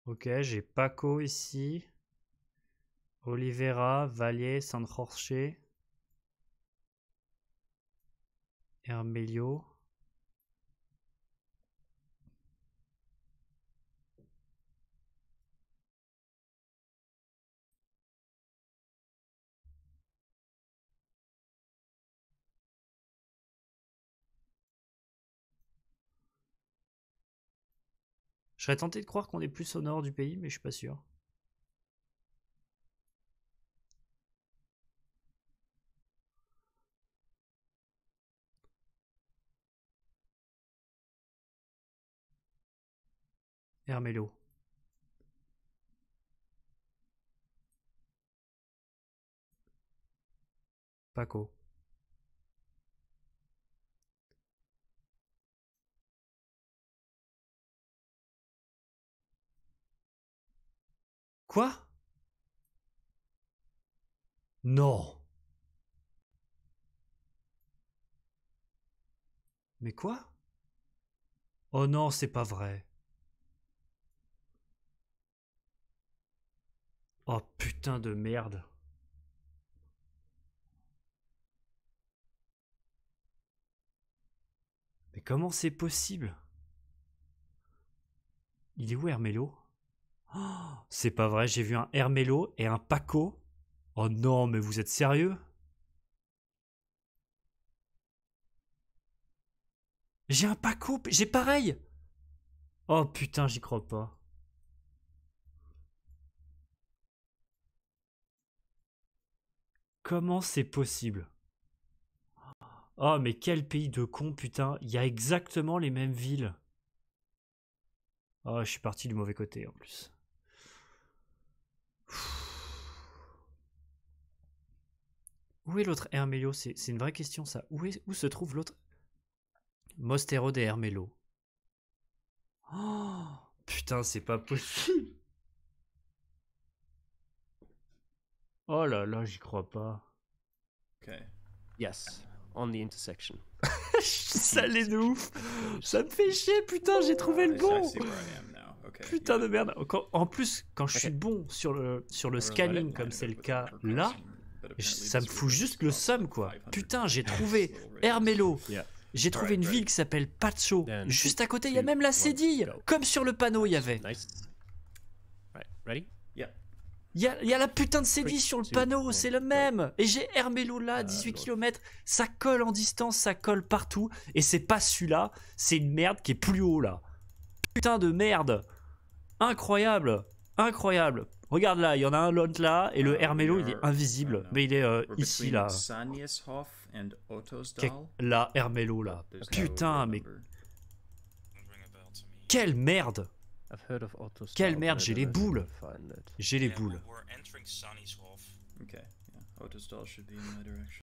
Ok, j'ai Paco ici. Oliveira, Valier, San Jorge. Hermelio. Je serais tenté de croire qu'on est plus au nord du pays, mais je suis pas sûr. Hermelo. Paco. Quoi? Non. Mais quoi? Oh non, c'est pas vrai. Oh putain de merde. Mais comment c'est possible? Il est où Hermelo? Oh, c'est pas vrai, j'ai vu un Hermelo et un Paco. Oh non, mais vous êtes sérieux? J'ai un Paco, j'ai pareil. Oh putain, j'y crois pas. Comment c'est possible? Oh mais quel pays de cons, putain. Il y a exactement les mêmes villes. Oh, je suis parti du mauvais côté en plus. Où est l'autre Hermelo? C'est une vraie question ça. Où se trouve l'autre? Mostero de Hermelo. Oh, putain, c'est pas possible. Oh là là, j'y crois pas. Okay. Yes, on the intersection. Ça l'est de ouf. Ça me fait chier, putain, j'ai trouvé le I bon. see where I am now. Okay. Putain de merde. En plus, quand je suis bon sur le scanning, comme c'est le cas là, ça me fout juste le seum, quoi. Putain, j'ai trouvé Hermelo. Yeah. J'ai trouvé une ville qui s'appelle Pacho. Then Juste à côté, il y a 2, même la 1, cédille. go. Comme sur le panneau, il y avait. Nice. Right, ready? Yeah. Il y a la putain de cédille sur le 2, panneau, 1, c'est le go. même. Et j'ai Hermelo là, 18 km. Ça colle en distance, ça colle partout. Et c'est pas celui-là, c'est une merde qui est plus haut là. Putain de merde. Incroyable. Incroyable. Regarde là, il y en a un l'autre là. Et le Hermelo, il est invisible. Mais il est ici là. Sanieshof and Ottosdal. Là, Hermelo là. There's no Putain, mais number. quelle merde. I've heard of Ottosdal, Quelle merde, but I j'ai les never boules. found it. J'ai les boules. Okay. Yeah. Ottosdal should be in my direction.